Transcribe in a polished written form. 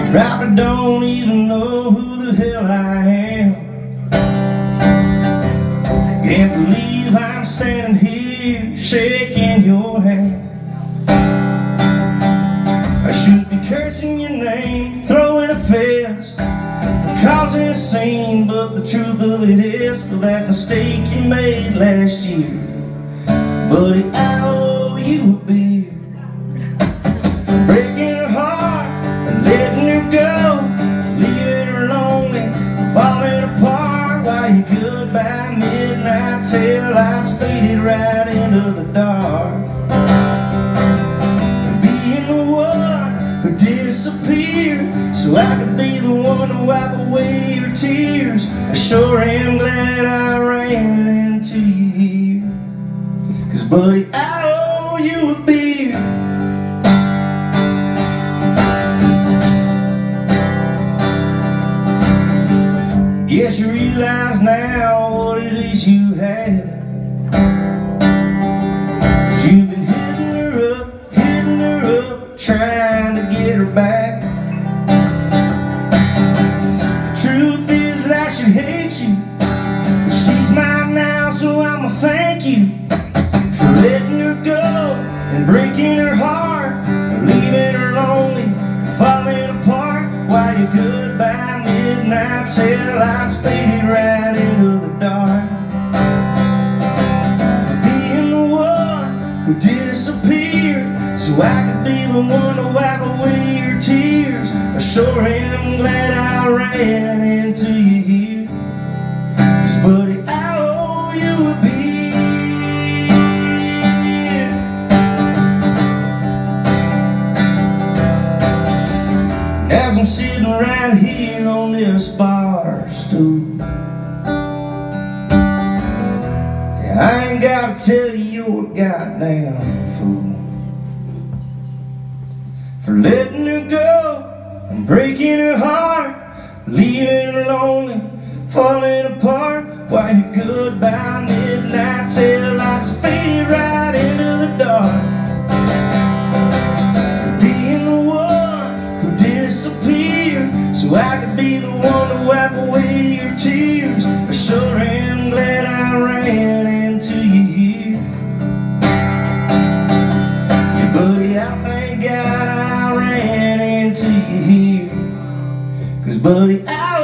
Probably don't even know who the hell I am. Can't believe I'm standing here shaking your hand. I should be cursing your name, throwing a fist, causing a scene, but the truth of it is, for that mistake you made last year, buddy, I owe you a beer. For breaking her heart and letting her go, leaving her lonely, falling apart, while your goodbye midnight tail lights faded right into the dark. For being the one who disappeared so I could be the one to wipe away your tears, I sure am glad I ran into you here. 'Cause buddy, I owe you a beer. Guess you realize now what it is you had. 'Cause you've been hitting her up, trying to get her back. The truth is that I should hate you, but she's mine now, so I'ma thank you for letting her go and breaking her heart, leaving her lonely, falling apart, while your goodbye midnight tail lights faded right into the dark. For being the one who disappeared so I could be the one to wipe away your tears, I sure am glad I ran into you here. 'Cause buddy, I owe you a beer. And as I'm sitting right here on this bar stool, yeah, I ain't gotta tell you you're a goddamn fool for letting her go and breaking her heart, leaving her lonely, falling apart, while your goodbye midnight tail lights faded right into the dark. For being the one who disappeared so I could be the one to wipe away your tears, I sure am glad I ran into you here. Yeah, buddy, I thank God I ran into you here. 'Cause buddy, I